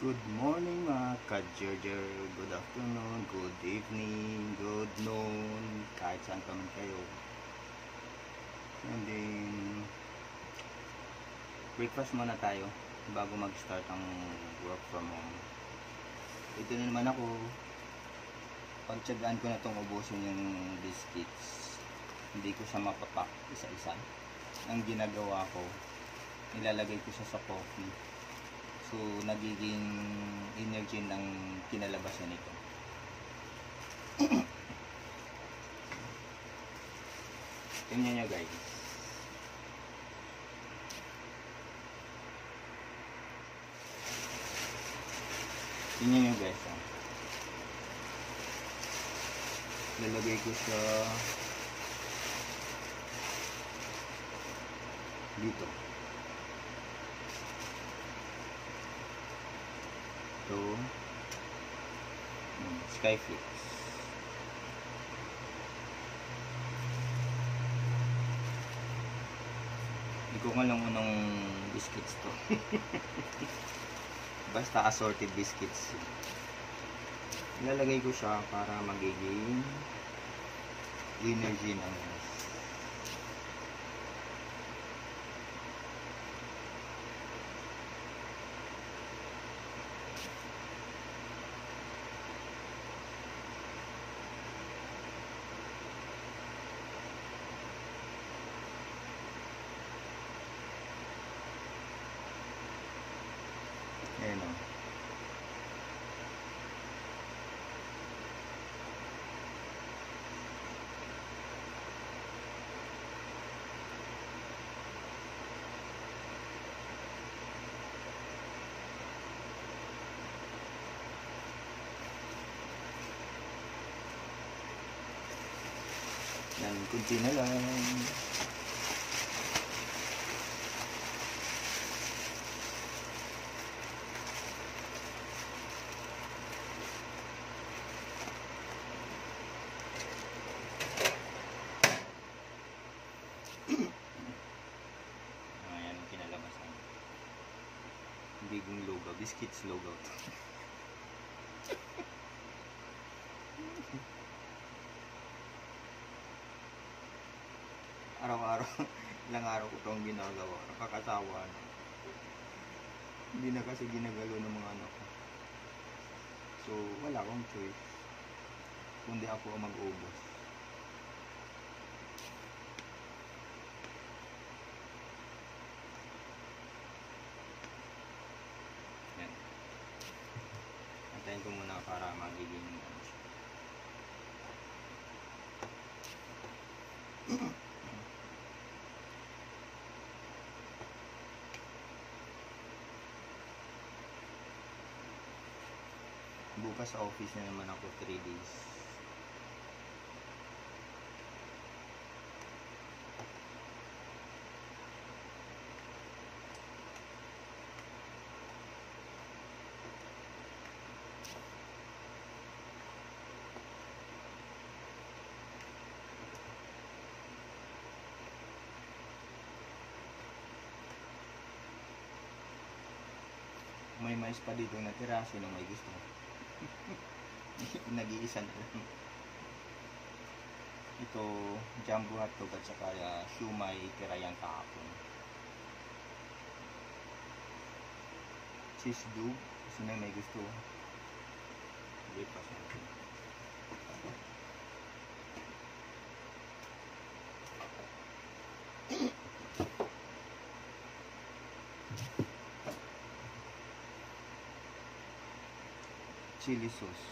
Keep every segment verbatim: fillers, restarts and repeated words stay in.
Good morning mga ka-Jerjer, good afternoon, good evening, good noon, kahit saan pa man kayo. And then, breakfast muna tayo bago mag-start ang work from home. Ito na naman ako, pagtsagaan ko na itong ubusin yung biscuits. Hindi ko siya mapapak isa-isa. Ang ginagawa ko, nilalagay ko siya sa coffee. So, nagiging energy ng kinalabasan nito. Tingnan nyo guys. Tingnan nyo guys. Ah. Lalagay ko siya dito. Ito hmm, Skyflix. Hindi ko nga lang unang biscuits to. Basta assorted biscuits. Ilalagay ko siya para magiging energy ng ayan o. Yan, kunti na lang. Ayan ang kinalabasan. Bigong logo, biscuits logo. Araw-araw, ilang araw ko itong ginagawa. Nakakasawa na. Hindi na kasi ginagalo ng mga anak ko. So, wala akong choice. Kundi ako ang mag-ubos. Yan. Antayin ko muna para magiging ano siya. Bukas sa office na naman ako three days. May mais pa dito natira, sino may gusto? Nag-iisa na lang. Ito, jumbo hotdog at saka uh, shumai tirayang kahapon. Cheese dog, sino may gusto? Breakfast natin. Chili sauce.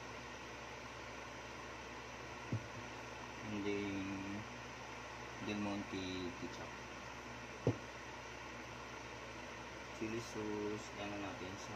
And then Del Monte ketchup. Chili sauce, yan na natin sa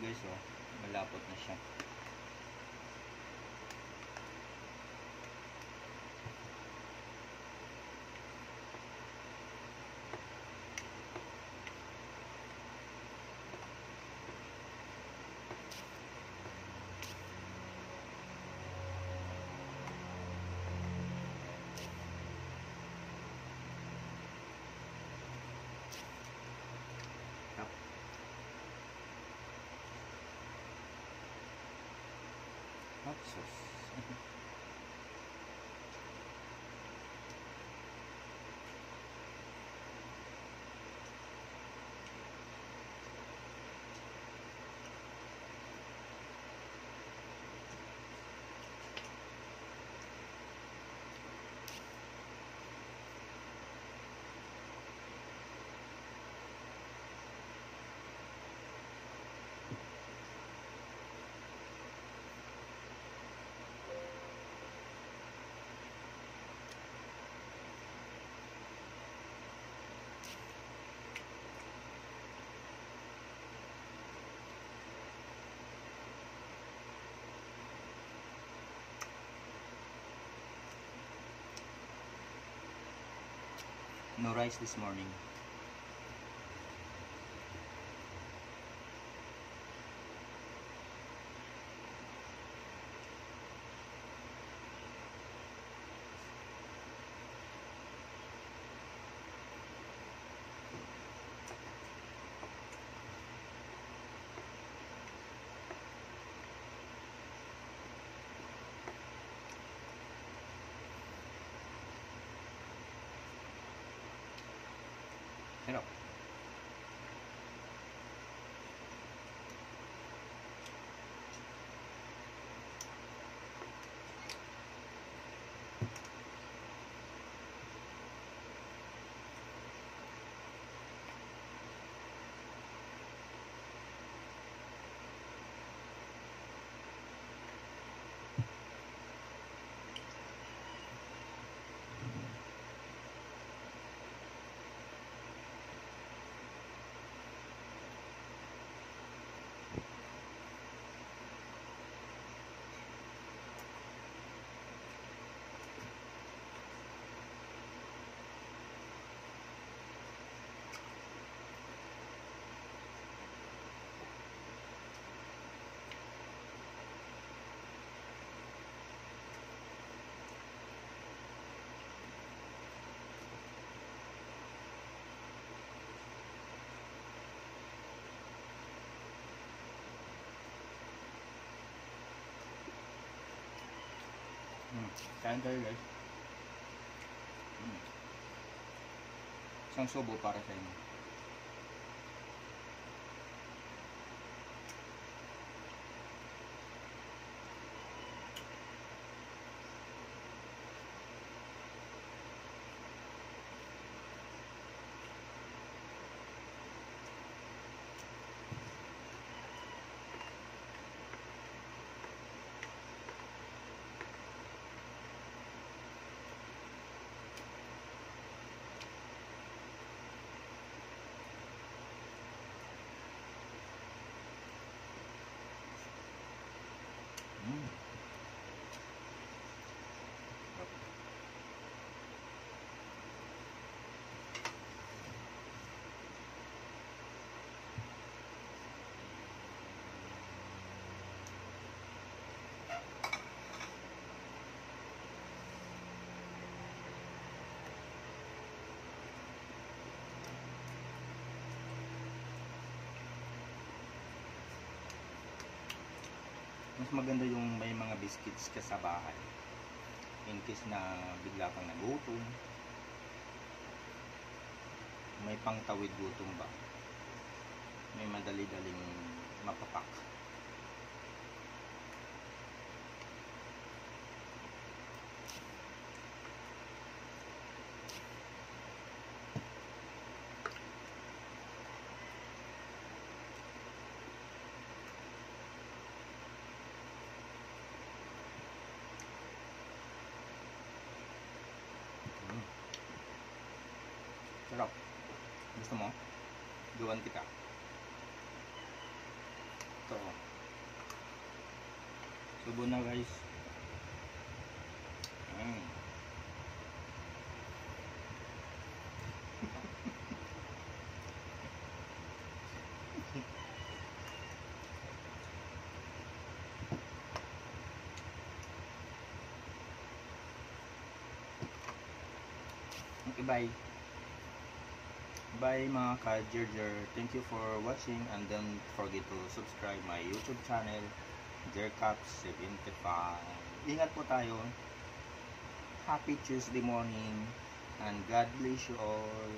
guys, oh. Malapot na siya. Hot sauce. No rice this morning. Sarap. Hmm. Kain tayo guys. Hmm. Isang subo para sa inyo. Hmm. Mas maganda yung may mga biscuits ka sa bahay. In case na bigla kang nagutom, may pangtawid gutom ba, may madali-daling mapapak. Sarap. Gusto mo? Gawan kita. Ito. Subo na guys. Mm. Okay, bye. Bye mga ka-Jerjer. Thank you for watching and don't forget to subscribe my YouTube channel, Jercaps seventy-five. Ingat po tayo. Happy Tuesday morning and God bless you all.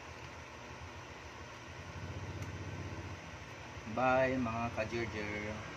Bye mga ka-Jerjer.